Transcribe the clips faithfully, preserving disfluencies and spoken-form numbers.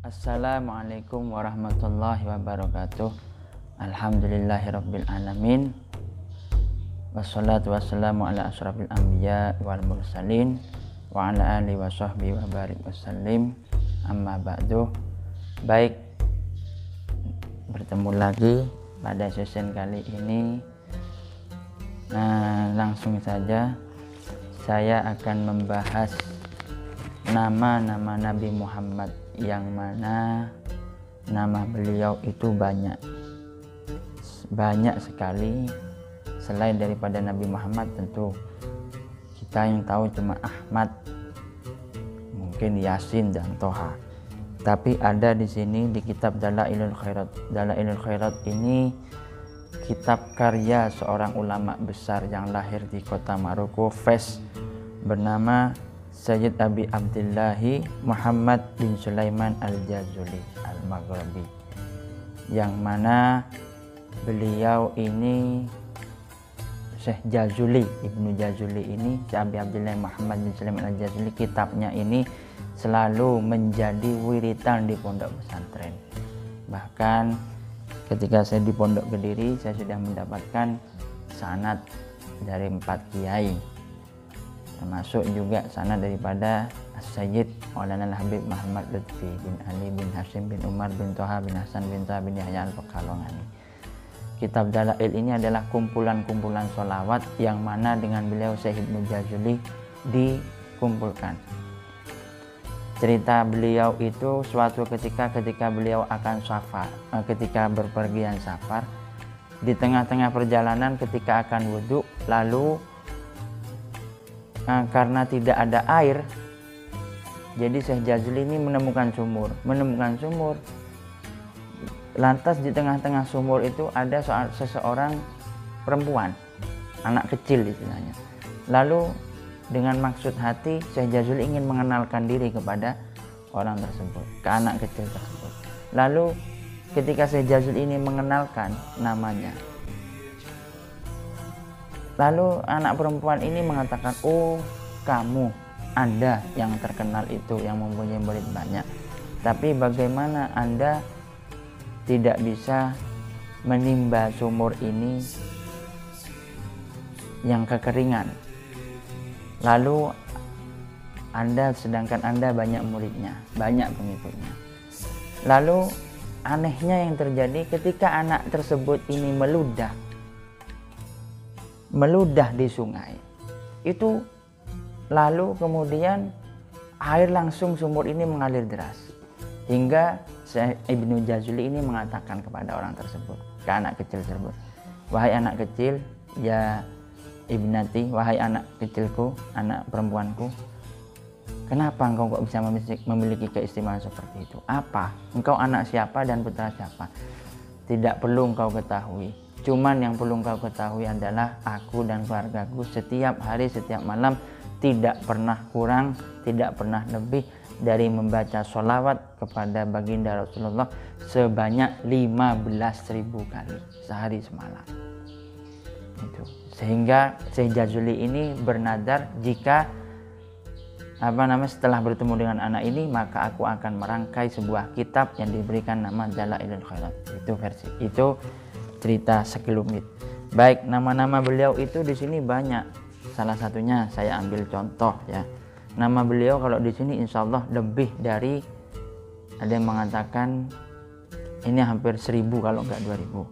Assalamualaikum warahmatullahi wabarakatuh. Alhamdulillahirabbil alamin. Wassalatu wassalamu ala asyrafil anbiya wal mursalin wa ala alihi wa sahbihi wa barik wasallim. Amma ba'du. Baik, bertemu lagi pada sesi kali ini. Nah, langsung saja saya akan membahas nama-nama Nabi Muhammad, yang mana nama beliau itu banyak banyak sekali. Selain daripada Nabi Muhammad, tentu kita yang tahu cuma Ahmad, mungkin Yasin dan Toha. Tapi ada di sini di kitab Dalailul Khairat. Dalailul Khairat ini kitab karya seorang ulama besar yang lahir di kota Maroko, Fes, bernama Sayyid Abi Abdillahi Muhammad bin Sulaiman Al-Jazuli Al-Maghribi, yang mana beliau ini Syekh Jazuli, Ibnu Jazuli ini, Syekh Abi Abdillahi Muhammad bin Sulaiman Al-Jazuli, kitabnya ini selalu menjadi wiritan di pondok pesantren. Bahkan ketika saya di Pondok Kediri, saya sudah mendapatkan sanad dari empat kiai, termasuk juga sanad daripada As-Sayyid Maulana Al-Habib Muhammad Lutfi bin Ali bin Hashim bin Umar bin Toha bin Hasan bin Toha bin Yahya Al-Pekalongan. Kitab Dalail ini adalah kumpulan-kumpulan sholawat yang mana dengan beliau Syekh Ibnu Jazuli dikumpulkan. Cerita beliau itu suatu ketika ketika beliau akan safar, ketika berpergian safar, di tengah-tengah perjalanan ketika akan wudhu, lalu Nah, karena tidak ada air, jadi Syekh Jazuli ini menemukan sumur. Menemukan sumur. Lantas di tengah-tengah sumur itu ada soal seseorang perempuan, anak kecil istilahnya. Lalu dengan maksud hati Syekh Jazuli ingin mengenalkan diri kepada orang tersebut, ke anak kecil tersebut. Lalu ketika Syekh Jazuli ini mengenalkan namanya, lalu anak perempuan ini mengatakan, oh kamu, Anda yang terkenal itu, yang mempunyai murid banyak. Tapi bagaimana Anda tidak bisa menimba sumur ini yang kekeringan? Lalu Anda, sedangkan Anda banyak muridnya, banyak pengikutnya. Lalu anehnya yang terjadi ketika anak tersebut ini meludah, meludah di sungai itu, lalu kemudian air langsung sumur ini mengalir deras, hingga Ibnu Jazuli ini mengatakan kepada orang tersebut, ke anak kecil tersebut, wahai anak kecil, ya ibnati, wahai anak kecilku, anak perempuanku, kenapa engkau kok bisa memiliki keistimewaan seperti itu? Apa? Engkau anak siapa dan putra siapa? Tidak perlu engkau ketahui. Cuman yang perlu engkau ketahui adalah aku dan keluargaku setiap hari, setiap malam tidak pernah kurang, tidak pernah lebih dari membaca sholawat kepada baginda Rasulullah sebanyak lima belas ribu kali sehari semalam. Itu. Sehingga Syekh Jazuli ini bernadar, jika apa namanya setelah bertemu dengan anak ini, maka aku akan merangkai sebuah kitab yang diberikan nama Dalailul Khairat. Itu versi itu cerita sekelumit. Baik, nama-nama beliau itu di sini banyak. Salah satunya saya ambil contoh ya. Nama beliau kalau di sini insya Allah lebih dari, ada yang mengatakan ini hampir seribu kalau enggak dua ribu.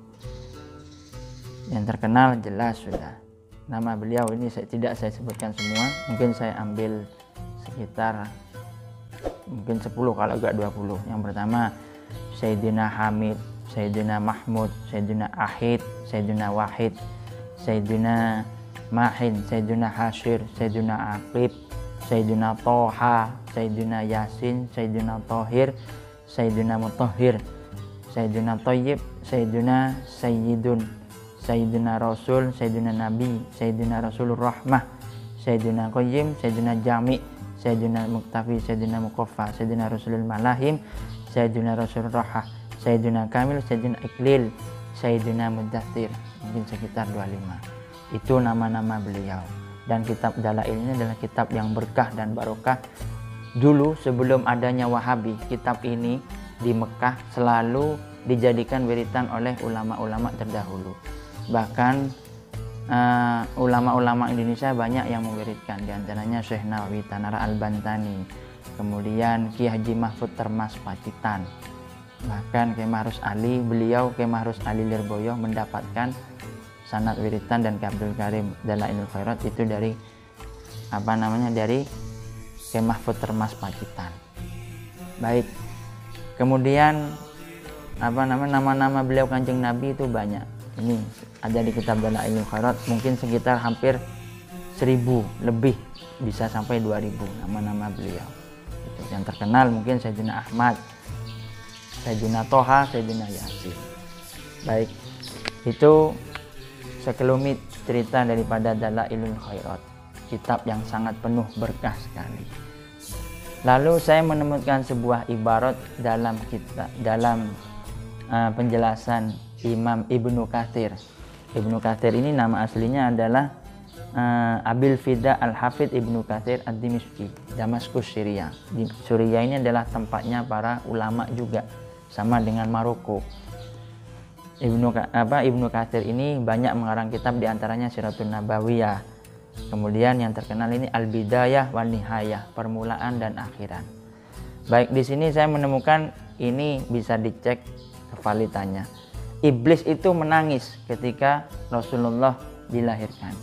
Yang terkenal jelas sudah. Nama beliau ini saya, tidak saya sebutkan semua. Mungkin saya ambil sekitar mungkin sepuluh kalau enggak dua puluh. Yang pertama Sayyidina Hamid, Sayyidina Mahmud, Sayyidina Ahid, Sayyidina Wahid, Sayyidina Mahin, Sayyidina Hashir, Sayyidina Aqib, Sayyidina Toha, Sayyidina Yasin, Sayyidina Tohir, Sayyidina Mutahhir, Sayyidina Thayyib, Sayyidina Sayyidun, Sayyidina Rasul, Sayyidina Nabi, Sayyidina Rasulur Rahmah, Sayyidina Qayyim, Sayyidina Jami', Sayyidina Muktafi, Sayyidina Muqaffa, Sayyidina Rasulul Malahim, Sayyidina Rasulur Rahah, Sayyidina Kamil, Sayyidina Iqlil, Sayyidina Muddathir, mungkin sekitar dua puluh lima. Itu nama-nama beliau. Dan kitab Dalail ini adalah kitab yang berkah dan barokah. Dulu sebelum adanya Wahabi, kitab ini di Mekah selalu dijadikan wiritan oleh ulama-ulama terdahulu. Bahkan uh, ulama-ulama Indonesia banyak yang mewiridkan, diantaranya Syekh Nawawi Tanara Al-Bantani, kemudian Ki Haji Mahfud Termas Pacitan, bahkan Kiai Mahrus Ali, beliau Kiai Mahrus Ali Lirboyo mendapatkan sanad wiritan dan Ki Abdul Karim Dalailul Khairat itu dari apa namanya dari Kiai Mahfud Termas Pacitan. Baik, kemudian apa namanya nama-nama beliau Kanjeng Nabi itu banyak. Ini ada di kitab Dalailul Khairat, mungkin sekitar hampir seribu lebih, bisa sampai dua ribu nama-nama beliau. Itu yang terkenal mungkin Sayyidina Ahmad, Sayyidina Toha, Sayyidina Yasin. Baik, itu sekelumit cerita daripada Dalailul Khairat, kitab yang sangat penuh berkah sekali. Lalu saya menemukan sebuah ibarat dalam kitab dalam uh, penjelasan Imam Ibnu Katsir. Ibnu Katsir ini nama aslinya adalah uh, Abil Fida Al-Hafidh Ibnu Katsir Ad-Dimishqi, Damaskus, Syria. Di Syria ini adalah tempatnya para ulama juga, sama dengan Maroko. Ibnu apa Ibnu Katsir ini banyak mengarang kitab, diantaranya Siratun Nabawiyah. Kemudian yang terkenal ini Al-Bidayah wan Nihayah, permulaan dan akhiran. Baik, di sini saya menemukan ini bisa dicek kevalitannya. Iblis itu menangis ketika Rasulullah dilahirkan.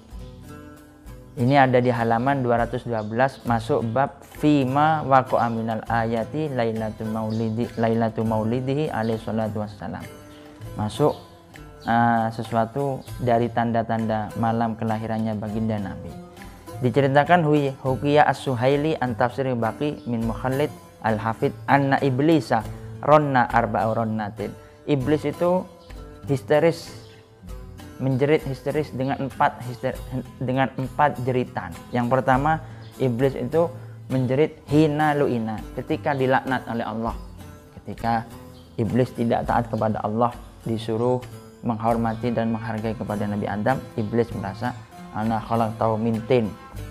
Ini ada di halaman dua ratus dua belas, masuk bab fima waqa'a minal ayati lailatul maulidi lailatul maulidihi alaihi salatu wassalam. Masuk uh, sesuatu dari tanda-tanda malam kelahirannya baginda Nabi. Diceritakan Huqiyah As-Suhaili an tafsir Baqi min Mukhallid Al-Hafidh anna iblisa ronna arba'u ronnatin. Iblis itu histeris, menjerit histeris dengan empat hister, dengan empat jeritan. Yang pertama, iblis itu menjerit hina lu'ina, ketika dilaknat oleh Allah. Ketika iblis tidak taat kepada Allah, disuruh menghormati dan menghargai kepada Nabi Adam, iblis merasa ana khalaqtahu min tin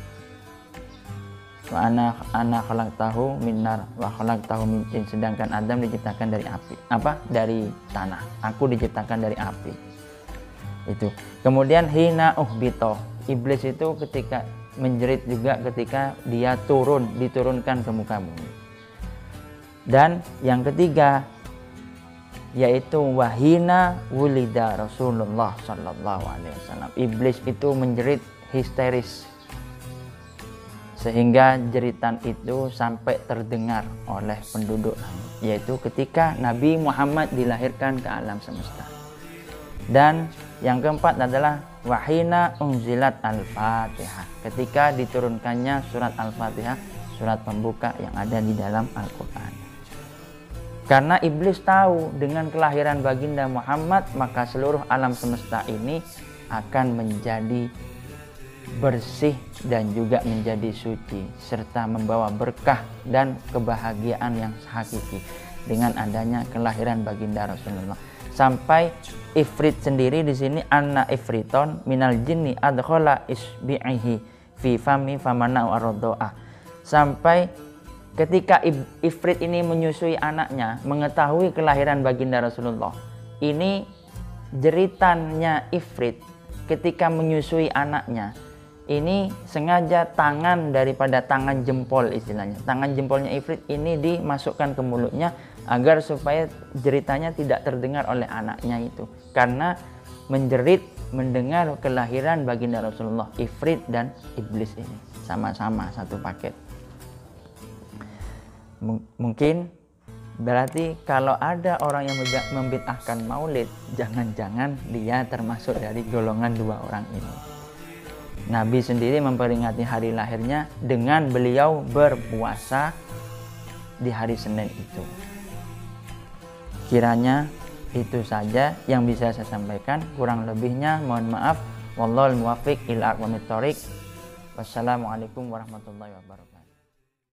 wa ana ana khalaqtahu min nar wa khalaqtahu min tin, sedangkan Adam diciptakan dari api, apa dari tanah, aku diciptakan dari api. Itu. Kemudian hina uhbito, iblis itu ketika menjerit juga ketika dia turun, diturunkan ke muka bumi. Dan yang ketiga yaitu wahina wulida Rasulullah sallallahu alaihi wasallam. Iblis itu menjerit histeris sehingga jeritan itu sampai terdengar oleh penduduk langit, yaitu ketika Nabi Muhammad dilahirkan ke alam semesta. Dan yang keempat adalah wahina unzilat al-Fatihah, ketika diturunkannya surat al-Fatihah, surat pembuka yang ada di dalam Al-Quran. Karena iblis tahu dengan kelahiran baginda Muhammad, maka seluruh alam semesta ini akan menjadi bersih dan juga menjadi suci, serta membawa berkah dan kebahagiaan yang hakiki dengan adanya kelahiran baginda Rasulullah. Sampai Ifrit sendiri di sini, anna ifriton minal jinni adkhala isbi'ihi fi fami famana'u ar-radha'ah. Sampai ketika Ifrit ini menyusui anaknya, mengetahui kelahiran baginda Rasulullah, ini jeritannya Ifrit ketika menyusui anaknya, ini sengaja tangan daripada tangan jempol, istilahnya tangan jempolnya Ifrit ini dimasukkan ke mulutnya agar supaya jeritanya tidak terdengar oleh anaknya itu, karena menjerit mendengar kelahiran baginda Rasulullah. Ifrit dan iblis ini sama-sama satu paket. Mungkin berarti kalau ada orang yang membid'ahkan maulid, jangan-jangan dia termasuk dari golongan dua orang ini. Nabi sendiri memperingati hari lahirnya dengan beliau berpuasa di hari Senin itu. Kiranya itu saja yang bisa saya sampaikan, kurang lebihnya mohon maaf. Wallahul muwaffiq ila aqwamit thoriq. Wassalamualaikum warahmatullahi wabarakatuh.